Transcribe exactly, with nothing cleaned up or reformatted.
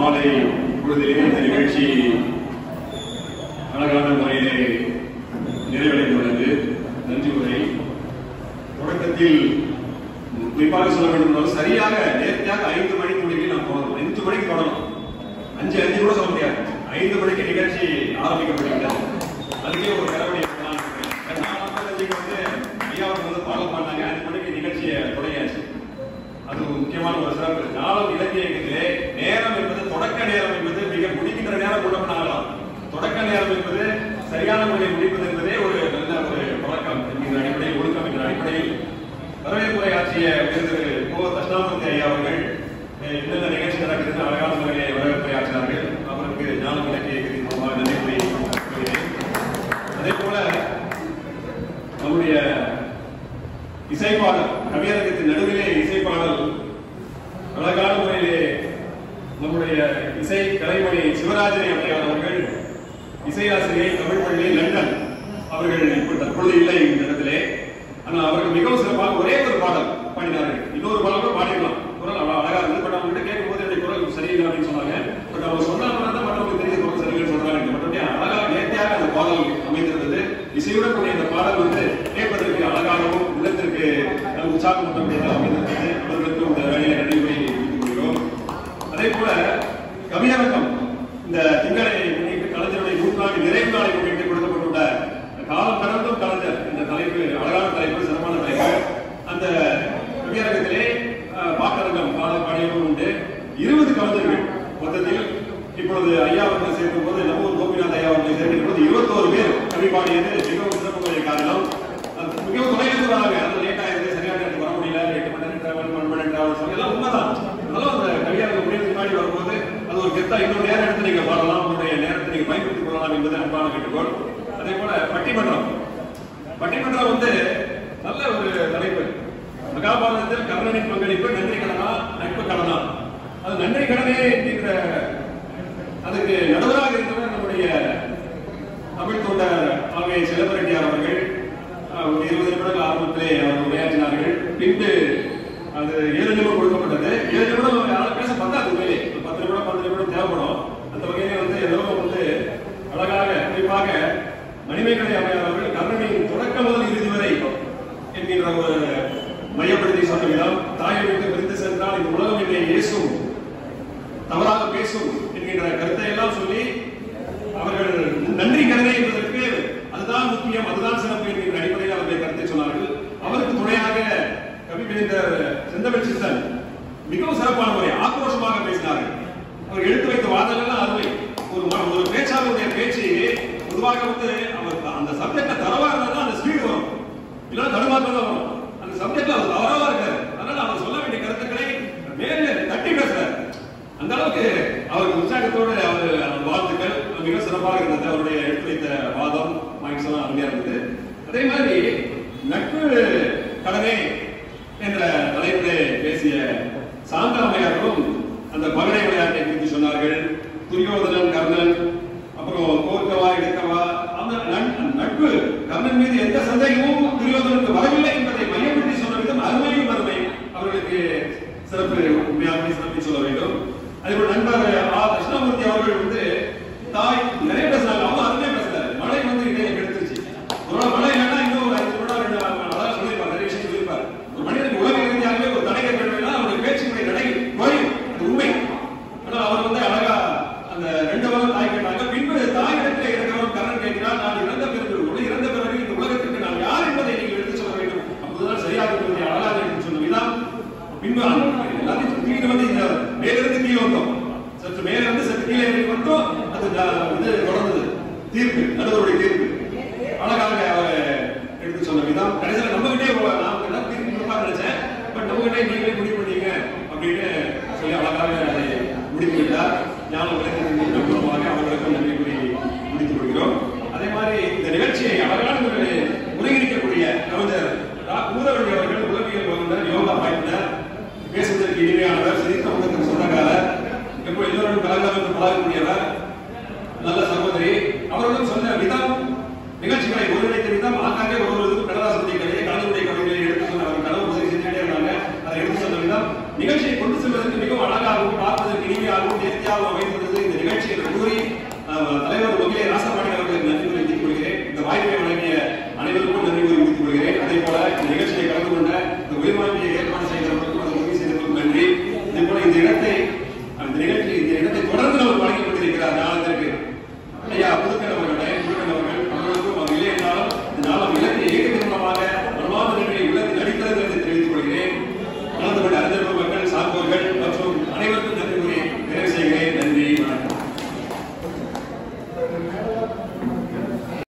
மாலை பொழுதிலே இந்த நிகழ்ச்சி அழகான முறையிலே நிறைவடைந்துள்ளது. நன்றி உரை. தொடக்கத்தில் குறிப்பாக சொல்ல வேண்டும், சரியாக நேர்த்தியாக ஐந்து மணி துணிக்கு நாம் போகணும். ஐந்து மணிக்கு தொடரும். அஞ்சு அஞ்சு கூட சொல்ல முடியாது. ஐந்து மணிக்கு நிகழ்ச்சி ஆரம்பிக்கப்பட்டுவிட்டது. அதுக்கே ஒரு கரவணி வந்து ஐயாவுக்கு வந்து ஃபாலோ பண்ணாங்க. அஞ்சு மணிக்கு நிகழ்ச்சியை தொடங்கியாச்சு. அது முக்கியமான ஒரு சிறப்பு. நாளும் இலக்கியத்திலே நேரம் என்பது, தொடக்க நேரம் என்பது மிக முடிக்கின்ற நேரம் கொண்டு ஆகலாம். தொடக்க நேரம் என்பது சரியான முறையில் முடிப்பது என்பதே ஒரு நல்ல ஒரு பழக்கம் என்கிற அடிப்படையில், ஒழுக்கம் என்கிற அடிப்படையில் வரவேற்புரை ஆற்றிய திரு கோ தட்சிணாமூர்த்தி ஐயா அவர்கள் என்னென்ன நிகழ்ச்சி நடக்குதுன்னு அழகான முறையிலே வரவேற்புரை ஆற்றினார்கள். அவருக்கு ஞானம் இலக்கிய மூலமாக நன்றி கூறுகிறேன். அதே போல நம்முடைய இசைப்பாடல், கவியரங்கத்தின் நடுவிலே இசைப்பாடல் அழகான முறையிலே நம்முடைய இசை கலைமணி சிவராஜனை அம்மையார் அவர்கள், இசையாசிரியை, தமிழ் பள்ளி, லண்டன் அவர்கள் இப்ப தற்பொழுது இல்லை இந்த இடத்திலே. ஆனால் அவர்கள் மிகவும் சிறப்பாக ஒரே ஒரு பாடல் பாடினார்கள். இன்னொரு பாடல் கூட பாடிடலாம். குரல் அவ்வளவு அழகா இருந்தது. பட் அவங்க கிட்ட கேட்கும் போது என்னுடைய குரல் சரியில்லை அப்படின்னு சொன்னாங்க. பட் அவங்க சொன்னாங்க தான் மற்றவங்களுக்கு தெரிய குரல் சரியில்லை சொல்றாங்க. மற்றபடி அழகாக நேர்த்தியாக அந்த பாடல் அமைந்திருந்தது. இசையுடன் கூடிய இந்த பாடல் வந்து கேட்பதற்கு அழகாகவும் உள்ளத்திற்கு உற்சாகம் ஊட்டக்கூடியதாக அமைந்திருந்தது. அவர்களுக்கு இந்த வேலையை நடைமுறை கொள்கிறோம். அதே போல கவியரங்கம் இந்த திங்களை முன்னிட்டு கலைஞருடைய நூற்றாண்டு நிறைவு நாளை முன்னிட்டு கொடுக்கப்பட்டுள்ள காலம் கடந்தும் கலைஞர் இந்த தலைப்பு அழகான தலைப்பு, சிறப்பான தலைப்பு. அந்த கவியரங்கத்திலே பாட்டரங்கம் பாடல் பாடியவரும் உண்டு. இருபது கலைஞர்கள் மொத்தத்தில் இப்பொழுது ஐயா அவர்கள் சேர்க்கும் போது நம்ம ஒரு கோபிநாத் ஐயா அவர்களை சேர்க்கும் போது இருபத்தோரு பேர் கவி பாடியது மிகவும் சிறப்புடைய காரணம். மிகவும் தொலைவிலிருந்து வராங்க. அது லேட் ஆயிடுது, சரியான நேரத்துக்கு வர முடியல, எட்டு மணி நேரம் டிராவல், ஒன் மணி நேரம் டிராவல் எல்லாம் உண்மைதான். அதனால அந்த கவியரங்கம் முடிவு முன்னாடி வரும்போது அது ஒரு கெத்தா இன்னொரு நேரம் எடுத்து நீங்க பாடலாம், உங்களுடைய நேரத்தை நீங்க பயன்படுத்திக் கொள்ளலாம் என்பது அன்பான கேட்டுக்கோள். அதே போல பட்டிமன்றம். பட்டிமன்றம் வந்து நல்ல ஒரு தலைப்பு. மகாபாரதத்தில் கர்ணனின் பங்களிப்பு நன்றி கடனா நட்பு கடனா. அது நன்றி கடனே என்கின்ற அதுக்கு நடுவராக இருந்தவர் நம்முடைய தமிழ் தொண்டர் ஆகிய சிலம்பரெட்டியார் அவர்கள். ஒரு இருபது நிமிடங்கள் ஆரம்பத்திலே அவர்கள் உரையாற்றினார்கள். பின்பு அது ஏழு நிமிடம் கொடுக்கப்பட்டது. ஏழு நிமிடம் யாரும் பேச பத்தாது. உண்மையிலே பத்து நிமிடம் பத்து நிமிடம் தேவைப்படும். அந்த வகையில வந்து ஏதோ வந்து அழகாக குறிப்பாக மணிமேகலை அம்மையார் அவர்கள் கர்ணனின் தொடக்க முதல் இறுதி வரை என்கின்ற ஒரு மையப்படுத்தி சொன்ன விதம், தாயை விட்டு பிரிந்து சென்றால் இந்த உலகம் என்னை ஏசும், தவறாக பேசும் என்கின்ற கருத்தை எல்லாம் சொல்லி அவர்கள் நன்றி கடனை என்பதற்கு அதுதான் முக்கியம், அதுதான் சிறப்பு என்கின்ற அடிப்படையில் அவருடைய கருத்தை சொன்னார்கள். அவருக்கு துணையாக கவிவேந்தர் செந்தமிழ் சித்தன் மிகவும் சிறப்பான முறை ஆக்ரோஷமாக பேசினார்கள். அவர் எடுத்து வைத்த வாதங்கள் அருமை. ஒரு ஒரு பேச்சாளருடைய பேச்சு பொதுவாக வந்து அவர் அந்த சப்ஜெக்ட தரவா இருந்தாலும் அந்த ஸ்பீடு வரும், இல்லைன்னா தடுமாற்றம் தான் வரும். அந்த சப்ஜெக்ட்ல அவர் தவறாக இருக்காரு. அதனால அவர் சொல்ல வேண்டிய கருத்துக்களை மேலே தட்டி பேசுறாரு. அந்த அளவுக்கு அவருக்கு உற்சாகத்தோடு அவர் வாழ்த்துக்கள் மிக சிறப்பாக இருந்தது. அவருடைய எடுத்து வைத்த வாதம் மாய்க்ஸ் அருமையா இருந்தது. அதே மாதிரி நட்பு கடனே என்ற தலைப்பிலே பேசிய சாந்தாமையாரும் அந்த பகடை விளையாட்டை குறித்து சொன்னார்கள். துரியோதனன், கர்ணன், அப்புறம் கோர்க்கவா எடுக்கவா, அந்த நட்பு கர்ணன் மீது எந்த சந்தேகமும் துரியோதனுக்கு வரவில்லை என்பதை மையப்படுத்தி சொன்ன விதம் அருமையும் அருமை. அவர்களுக்கு சிறப்பு உண்மையாக சிறப்பி சொல்ல வேண்டும். அதேபோல் நண்பர் ஆ தட்சிணாமூர்த்தி அவர்கள் வந்து தாய் நிறைய பேசினாங்க. அவங்க அருமையா பேசுறாரு. மழை வந்து இடையே கெடுத்துருச்சு. ஒரு மழை இல்லைன்னா இன்னும் ஒரு அஞ்சு நிமிடம் ரெண்டு அதான் சொல்லியிருப்பார், நிறைய விஷயம் சொல்லியிருப்பார். ஒரு மனிதனுக்கு உலக ரீதியாகவே ஒரு தடை ஏற்படுவதுனா அவருடைய பேச்சுடைய நடை குறையும், அது உண்மை. ஆனால் அவர் வந்து அழகா அந்த ரெண்டு வாரம் தாய் கேட்டாங்க. பின்பு தாய் இடத்துல இருக்கிறவரும் கர்ணன் கேட்கிறார், நான் இறந்த பிறகு இறந்த பிறகு இந்த உலகத்திற்கு நான் யார் என்பதை நீங்கள் எடுத்து சொல்ல வேண்டும். அப்போதுதான் சரியாக இருப்பதை அழகாக எடுத்து சொன்ன விதம். பின்பு எல்லாத்தையும் தூக்கிட்டு வந்து இந்த மேலிருந்து கீழே வந்தோம், சற்று மேலிருந்து சற்று கீழே வந்தோம். அது இது தொடர்ந்தது தீர்ப்பு, நடுவருடைய தீர்ப்பு அழகாக அவர் எடுத்து சொன்ன விதம். கடைசியில் நம்ம கிட்டே நான் தீர்ப்பு கொடுப்பா நினைச்சேன், பட் நம்ம கிட்டே நீங்களே முடிவு பண்ணீங்க அப்படின்னு சொல்லி அழகாக அதை முடித்து விட்டார். ஞானம் விளக்கத்தின் மூலமாக அவர்களுக்கும் நன்றி கூறி முடித்துக் கொள்கிறோம். அதே மாதிரி இந்த நிகழ்ச்சியை அழகான முறையில் ஒருங்கிணைக்கக்கூடிய கவிஞர் ஊரவழி அவர்கள் உளவியல் வல்லுநர், யோகா பயிற்றுனர், பேசுவதற்கு இனிமையானவர், சிரித்த முகத்தின் சொந்தக்காரர், எப்போ எல்லோரும் கலகலந்து பழகக்கூடியவர், நல்ல சகோதரி. அவர்களும் சொன்ன விதம், நிகழ்ச்சிகளை ஒருங்கிணைத்த விதம், ஆங்காங்கே ஒருவருக்கும் கடலாசனுடைய கதையை கலந்துடைய கவிதையை எடுத்து சொன்ன அவர் கடவுள் உதவி செஞ்சுட்டே இருந்தாங்க. அதை எடுத்து சொன்ன விதம் நிகழ்ச்சியை கொண்டு செல்வதற்கு மிகவும் அழகாகவும் பார்ப்பதற்கு இனிமையாகவும் நேர்த்தியாகவும் அமைந்தது இந்த நிகழ்ச்சி என்று கூறி தலைவர் வகையிலே ராசபாணி அவர்களுக்கு நன்றி தெரிவித்துக் கொள்கிறேன். இந்த வாய்ப்பை வழங்கிய அனைவருக்கும் நன்றி தெரிவித்துக் கொள்கிறேன். அதே போல இந்த நிகழ்ச்சியை கலந்து கொண்ட இந்த உயிர்மாண்டியை ஏற்பாடு செய்தவர்களுக்கும் அதை உதவி செய்தவர்களுக்கும் நன்றி. இதே போல இந்த இடத்தை அந்த நிகழ்ச்சி இந்த இடத்தை தொடர்ந்து அவர் வழங்கிக் கொண்டிருக்கிறார் ஞானத்திற்கு ஐயா